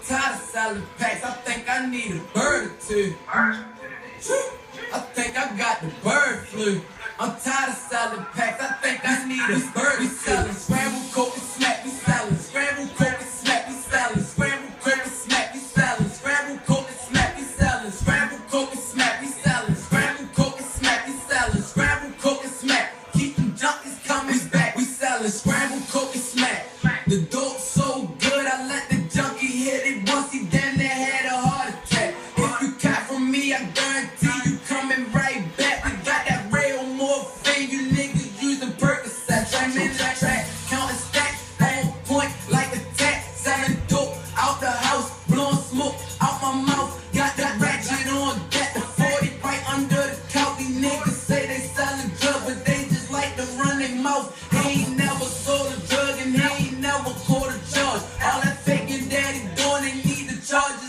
tired of selling packs. I think I need a bird or two. I think I got the bird flu. I'm tired of selling packs. I think I need a bird. We selling scrambled coke and smack. We selling scrambled coke and smack. We selling scrambled coke and smack. We selling scrambled coke and smack. We selling scrambled coke and smack. We selling scrambled coke and smack. We selling scrambled coke and smack. Keep them junkies coming back. We selling scrambled coke and smack. The dope so good, I let the junkie hit it once. He damn near had a heart attack. If you cop from me, I guarantee you coming right back. We got that real morphine. You niggas using Percocet. I'm in the track, counting stacks on point like a tack. Selling dope out the house, blowing smoke out my mouth. Got that ratchet on, got the 40 right under the couch. These niggas say they selling drugs, but they just like to run their mouth. They ain't never sold a drug and they ain't never caught a charge. All that faking daddy doing, they need to charge